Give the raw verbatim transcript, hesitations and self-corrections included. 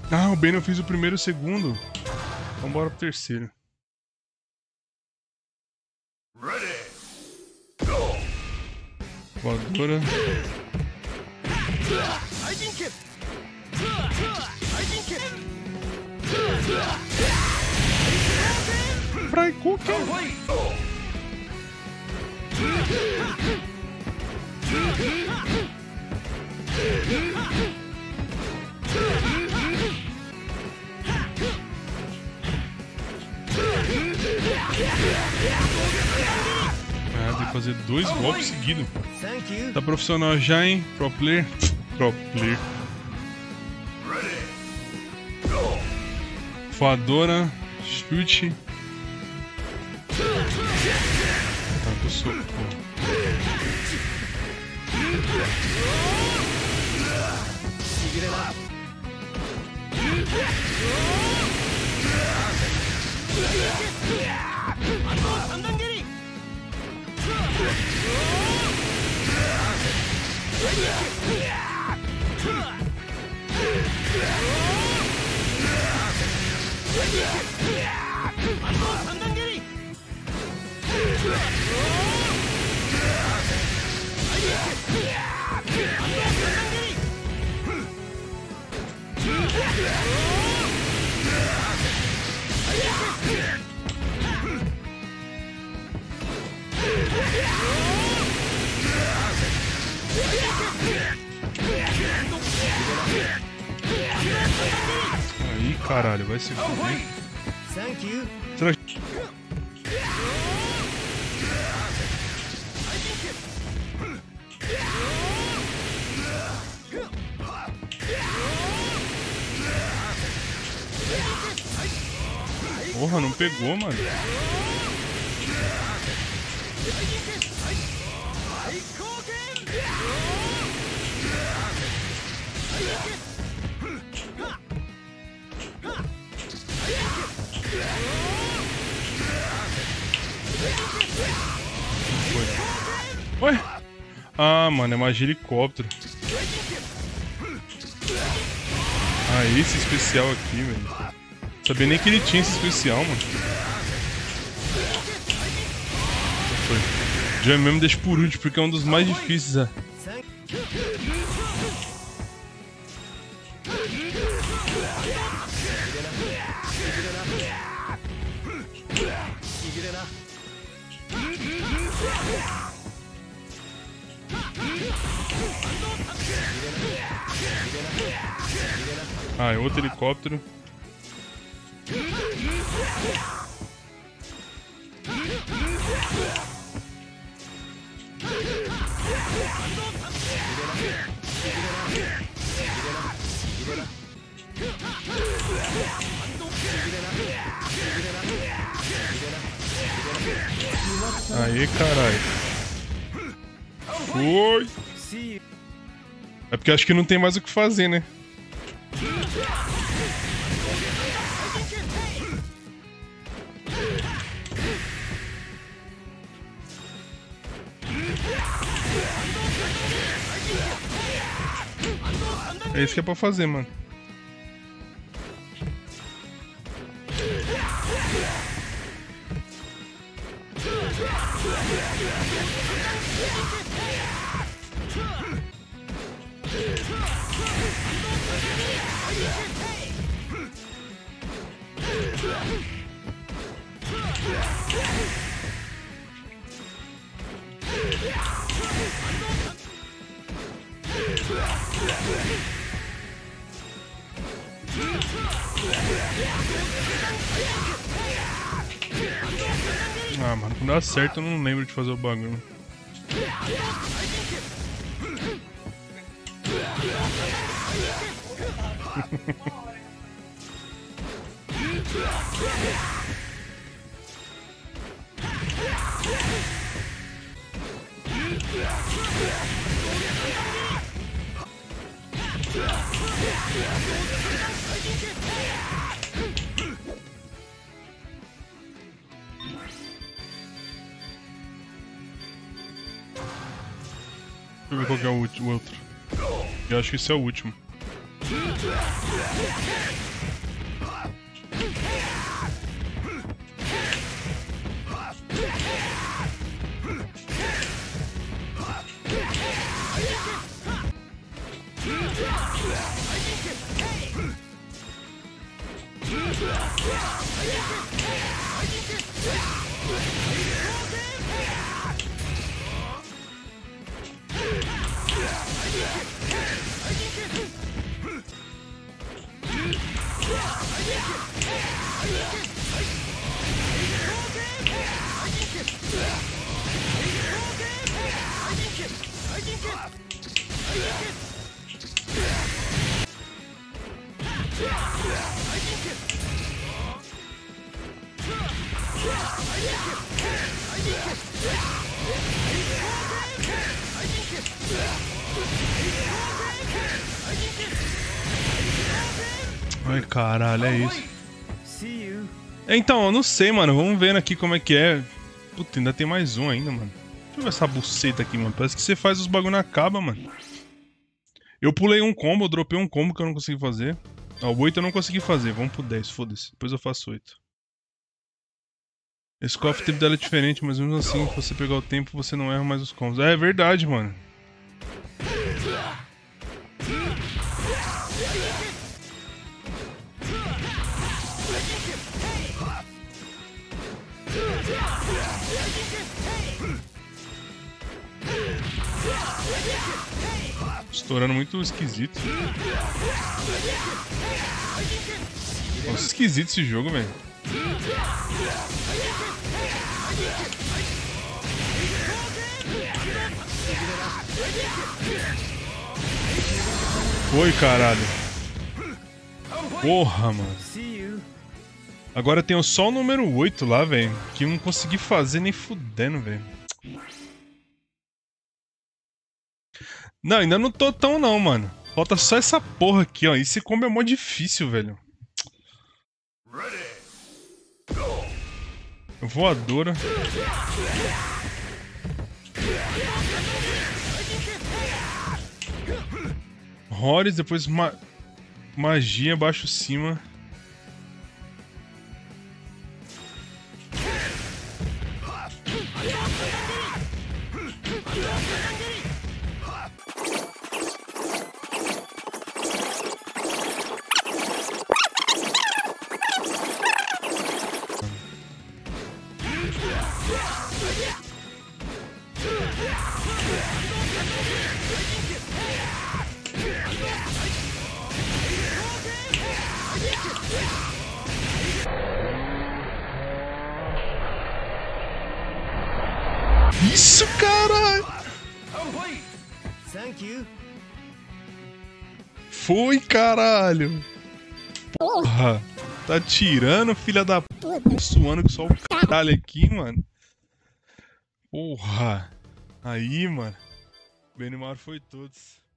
Ah, o Ben eu fiz o primeiro e o segundo. Então bora pro terceiro. Voadora. Braikuken. Ah, tem que fazer dois golpes seguidos. Tá profissional já, hein? Pro player. Pro player. Voadora. Chute. Tá, do soco. Aí, caralho, vai se fuder. Será que... Porra, não pegou, mano. Foi. Ué? Ah, mano, é magia helicóptero. Ah, esse especial aqui, velho. Sabia nem que ele tinha esse especial, mano. Foi. Já mesmo deixa por último, porque é um dos mais difíceis. É. Ah, é outro helicóptero. Aê, caralho. Foi. É porque acho que não tem mais o que fazer, né? É isso que é pra fazer, mano. Ah, mano, quando dá certo eu não lembro de fazer o bagulho. Deixa eu ver qual que é o último, o outro. Eu acho que esse é o último. Ai, caralho, é isso. Então, eu não sei, mano. Vamos vendo aqui como é que é. Puta, ainda tem mais um ainda, mano. Deixa eu ver essa buceta aqui, mano. Parece que você faz os bagulho na caba, mano. Eu pulei um combo, eu dropei um combo que eu não consegui fazer. Ó, o oito eu não consegui fazer. Vamos pro dez, foda-se. Depois eu faço oito. Esse cofre, o tempo dela é diferente, mas mesmo assim, se você pegar o tempo, você não erra mais os combos. É, é verdade, mano. Estourando muito esquisito. Nossa, esquisito esse jogo, velho. Foi, caralho. Porra, mano. Agora tem só o número oito lá, velho. Que eu não consegui fazer nem fudendo, velho. Não, ainda não tô tão não, mano. Falta só essa porra aqui, ó. Esse combo é mó difícil, velho. Voadora. Horrores, depois ma magia, baixo cima. Isso, caralho! Foi, caralho! Porra! Tá tirando, filha da p... Suando com só o caralho aqui, mano. Porra! Aí, mano. Benimar foi todos.